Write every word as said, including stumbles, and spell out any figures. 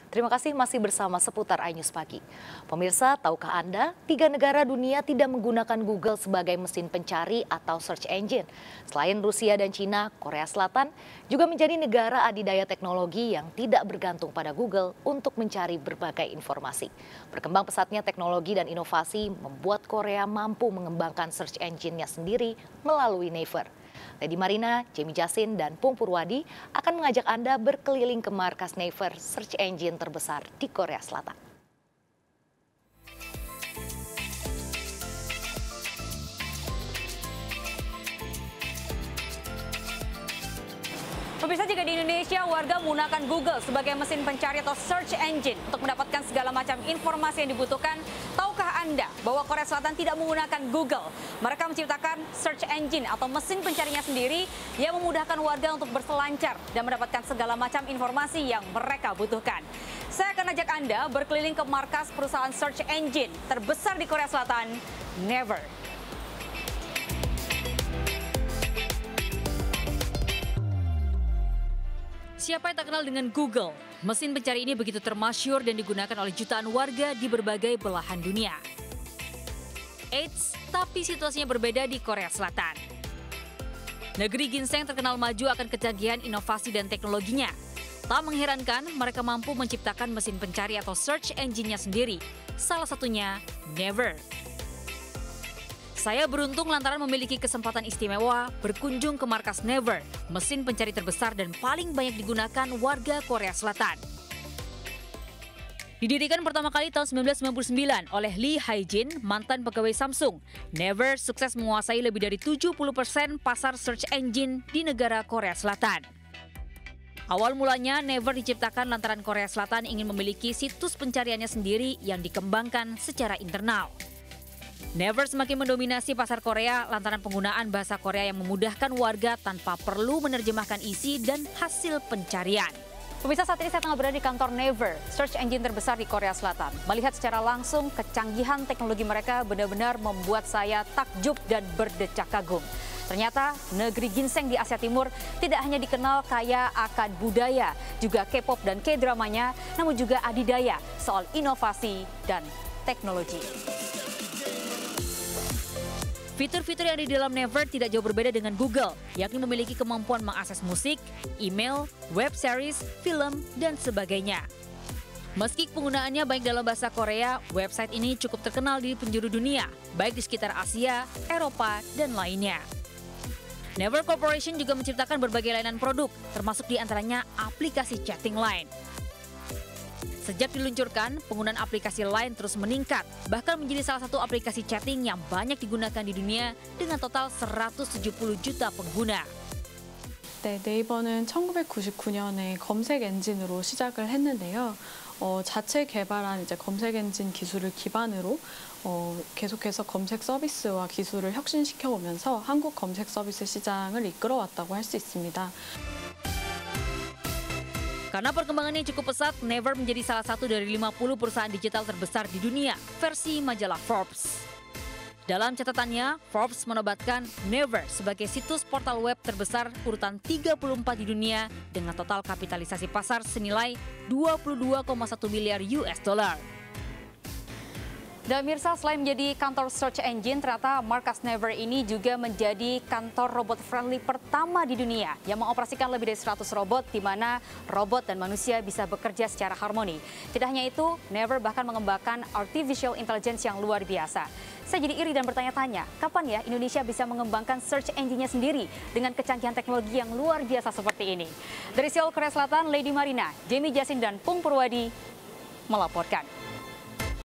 Terima kasih masih bersama Seputar iNews Pagi. Pemirsa, tahukah Anda, tiga negara dunia tidak menggunakan Google sebagai mesin pencari atau search engine. Selain Rusia dan Cina, Korea Selatan juga menjadi negara adidaya teknologi yang tidak bergantung pada Google untuk mencari berbagai informasi. Berkembang pesatnya teknologi dan inovasi membuat Korea mampu mengembangkan search engine-nya sendiri melalui Naver. Lady Marina, Jamie Jasin, dan Pung Purwadi akan mengajak Anda berkeliling ke markas Naver, search engine terbesar di Korea Selatan. Pemirsa, jika di Indonesia warga menggunakan Google sebagai mesin pencari atau search engine untuk mendapatkan segala macam informasi yang dibutuhkan, tahukah Anda bahwa Korea Selatan tidak menggunakan Google? Mereka menciptakan search engine atau mesin pencarinya sendiri yang memudahkan warga untuk berselancar dan mendapatkan segala macam informasi yang mereka butuhkan. Saya akan ajak Anda berkeliling ke markas perusahaan search engine terbesar di Korea Selatan, Naver. Siapa yang tak kenal dengan Google? Mesin pencari ini begitu termasyhur dan digunakan oleh jutaan warga di berbagai belahan dunia. Eits, tapi situasinya berbeda di Korea Selatan. Negeri ginseng terkenal maju akan kecanggihan inovasi dan teknologinya. Tak mengherankan, mereka mampu menciptakan mesin pencari atau search engine-nya sendiri. Salah satunya Naver. Saya beruntung lantaran memiliki kesempatan istimewa berkunjung ke markas Naver, mesin pencari terbesar dan paling banyak digunakan warga Korea Selatan. Didirikan pertama kali tahun seribu sembilan ratus sembilan puluh sembilan oleh Lee Hae-jin, mantan pegawai Samsung, Naver sukses menguasai lebih dari tujuh puluh persen pasar search engine di negara Korea Selatan. Awal mulanya, Naver diciptakan lantaran Korea Selatan ingin memiliki situs pencariannya sendiri yang dikembangkan secara internal. Naver semakin mendominasi pasar Korea lantaran penggunaan bahasa Korea yang memudahkan warga tanpa perlu menerjemahkan isi dan hasil pencarian. Pemirsa, saat ini saya tengah berada di kantor Naver, search engine terbesar di Korea Selatan. Melihat secara langsung kecanggihan teknologi mereka benar-benar membuat saya takjub dan berdecak kagum. Ternyata negeri ginseng di Asia Timur tidak hanya dikenal kaya akan budaya, juga K-pop dan K-dramanya, namun juga adidaya soal inovasi dan teknologi. Fitur-fitur yang ada di dalam Naver tidak jauh berbeda dengan Google, yakni memiliki kemampuan mengakses musik, email, web series, film, dan sebagainya. Meski penggunaannya baik dalam bahasa Korea, website ini cukup terkenal di penjuru dunia, baik di sekitar Asia, Eropa, dan lainnya. Naver Corporation juga menciptakan berbagai layanan produk, termasuk di antaranya aplikasi chatting Line. Sejak diluncurkan, penggunaan aplikasi Line terus meningkat, bahkan menjadi salah satu aplikasi chatting yang banyak digunakan di dunia dengan total seratus tujuh puluh juta pengguna. 네, 네이버는 천구백구십구 년에 검색 엔진으로 시작을 했는데요. 어, 자체 개발한 이제 검색 엔진 기술을 기반으로 어, 계속해서 검색 서비스와 기술을 혁신시켜 오면서 한국 검색 서비스 시장을 이끌어왔다고 할 수 있습니다. Karena perkembangannya cukup pesat, Naver menjadi salah satu dari lima puluh perusahaan digital terbesar di dunia, versi majalah Forbes. Dalam catatannya, Forbes menobatkan Naver sebagai situs portal web terbesar urutan tiga puluh empat di dunia dengan total kapitalisasi pasar senilai dua puluh dua koma satu miliar U S dollar. Dan mirsa, selain menjadi kantor search engine, ternyata markas Naver ini juga menjadi kantor robot friendly pertama di dunia yang mengoperasikan lebih dari seratus robot, di mana robot dan manusia bisa bekerja secara harmoni. Tidak hanya itu, Naver bahkan mengembangkan artificial intelligence yang luar biasa. Saya jadi iri dan bertanya-tanya, kapan ya Indonesia bisa mengembangkan search engine-nya sendiri dengan kecanggihan teknologi yang luar biasa seperti ini? Dari Seoul, Korea Selatan, Lady Marina, Jamie Jasin, dan Pung Purwadi melaporkan.